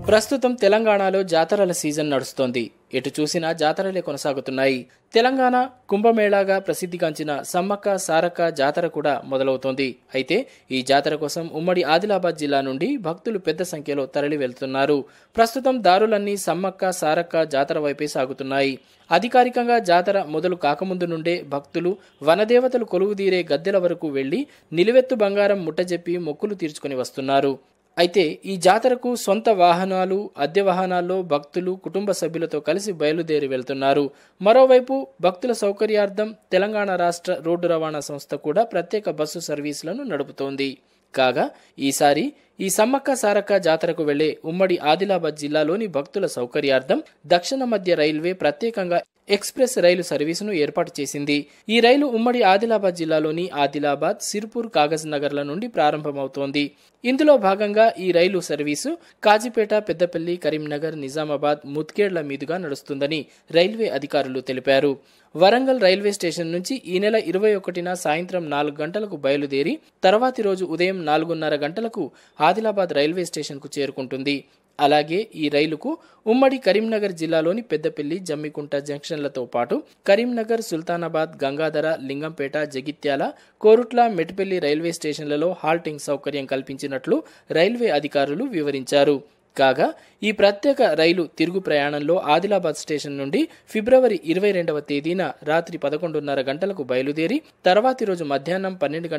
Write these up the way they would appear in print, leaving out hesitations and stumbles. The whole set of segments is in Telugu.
ప్రస్తుతం తెలంగాణలో జాతరల సీజన్ నడుస్తోంది. ఎటు చూసినా జాతరలే కొనసాగుతున్నాయి. తెలంగాణ కుంభమేళాగా ప్రసిద్ధిగాంచిన సమ్మక్క సారక్క జాతర కూడా మొదలవుతోంది. అయితే ఈ జాతర కోసం ఉమ్మడి ఆదిలాబాద్ జిల్లా నుండి భక్తులు పెద్ద సంఖ్యలో తరలి వెళ్తున్నారు. ప్రస్తుతం దారులన్నీ సమ్మక్క సారక్క జాతర వైపే సాగుతున్నాయి. అధికారికంగా జాతర మొదలు కాకముందు నుండే భక్తులు వనదేవతలు కొలువుదీరే గద్దెల వరకు వెళ్లి నిలువెత్తు బంగారం ముట్టజెప్పి మొక్కులు తీర్చుకుని వస్తున్నారు. అయితే ఈ జాతరకు సొంత వాహనాలు, అద్దె వాహనాల్లో భక్తులు కుటుంబ సభ్యులతో కలిసి బయలుదేరి వెళ్తున్నారు. మరోవైపు భక్తుల సౌకర్యార్థం తెలంగాణ రాష్ట్ర రోడ్డు రవాణా సంస్థ కూడా ప్రత్యేక బస్సు సర్వీసులను నడుపుతోంది. కాగా ఈసారి ఈ సమ్మక్క సారక్క జాతరకు వెళ్లే ఉమ్మడి ఆదిలాబాద్ జిల్లాలోని భక్తుల సౌకర్యార్థం దక్షిణ మధ్య రైల్వే ప్రత్యేకంగా ఎక్స్ప్రెస్ రైలు సర్వీసును ఏర్పాటు చేసింది. ఈ రైలు ఉమ్మడి ఆదిలాబాద్ జిల్లాలోని ఆదిలాబాద్, సిర్పూర్, కాగజ్ నగర్ల నుండి ప్రారంభమవుతోంది. ఇందులో భాగంగా ఈ రైలు సర్వీసు కాజీపేట, పెద్దపల్లి, కరీంనగర్, నిజామాబాద్, ముద్గేడ్ల మీదుగా నడుస్తుందని రైల్వే అధికారులు తెలిపారు. వరంగల్ రైల్వే స్టేషన్ నుంచి ఈ నెల 21న సాయంత్రం 4 గంటలకు బయలుదేరి తర్వాతి రోజు ఉదయం 4:30 గంటలకు ఆదిలాబాద్ రైల్వే స్టేషన్కు చేరుకుంటుంది. అలాగే ఈ రైలుకు ఉమ్మడి కరీంనగర్ జిల్లాలోని పెద్దపల్లి, జమ్మికుంట జంక్షన్లతో పాటు కరీంనగర్, సుల్తానాబాద్, గంగాధర, లింగంపేట, జగిత్యాల, కోరుట్ల, మెట్పల్లి రైల్వే స్టేషన్లలో హాల్టింగ్ సౌకర్యం కల్పించినట్లు రైల్వే అధికారులు వివరించారు. కాగా ఈ ప్రత్యేక రైలు తిరుగు ప్రయాణంలో ఆదిలాబాద్ స్టేషన్ నుండి ఫిబ్రవరి 22వ తేదీన రాత్రి 11:30 గంటలకు బయలుదేరి తర్వాతి రోజు మధ్యాహ్నం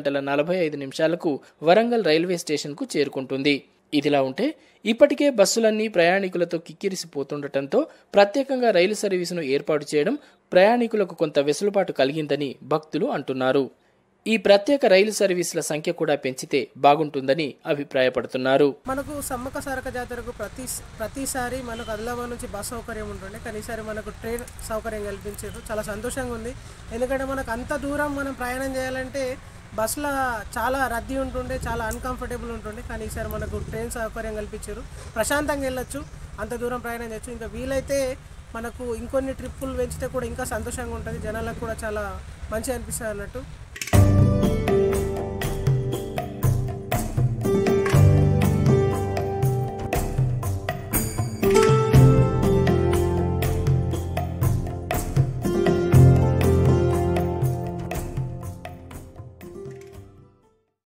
12:45 వరంగల్ రైల్వే స్టేషన్కు చేరుకుంటుంది. ఇదిలా ఉంటే ఇప్పటికే బస్సులన్నీ ప్రయాణికులతో కిక్కిరిసిపోతుండటంతో ప్రత్యేకంగా రైలు సర్వీసును ఏర్పాటు చేయడం ప్రయాణికులకు కొంత వెసులుబాటు కలిగిందని భక్తులు అంటున్నారు. ఈ ప్రత్యేక రైలు సర్వీసుల సంఖ్య కూడా పెంచితే బాగుంటుందని అభిప్రాయపడుతున్నారు. మనకు సమ్మక్క సారక్క జాతరకు ప్రతిసారి మనకు ఆదిలాబాద్ నుంచి బస్ సౌకర్యం ఉంటుండే, కానీ ఈసారి మనకు ట్రైన్ సౌకర్యం కల్పించారు. చాలా సంతోషంగా ఉంది. ఎందుకంటే మనకు అంత దూరం మనం ప్రయాణం చేయాలంటే బస్సులో చాలా రద్దీ ఉంటుండే, చాలా అన్కంఫర్టబుల్ ఉంటుండే, కానీ ఈసారి మనకు ట్రైన్ సౌకర్యం కల్పించారు. ప్రశాంతంగా వెళ్ళొచ్చు, అంత దూరం ప్రయాణం చేయొచ్చు. ఇంకా వీలైతే మనకు ఇంకొన్ని ట్రిప్పులు పెంచితే కూడా ఇంకా సంతోషంగా ఉంటుంది. జనాలకు కూడా చాలా మంచిగా అనిపిస్తుంది అన్నట్టు.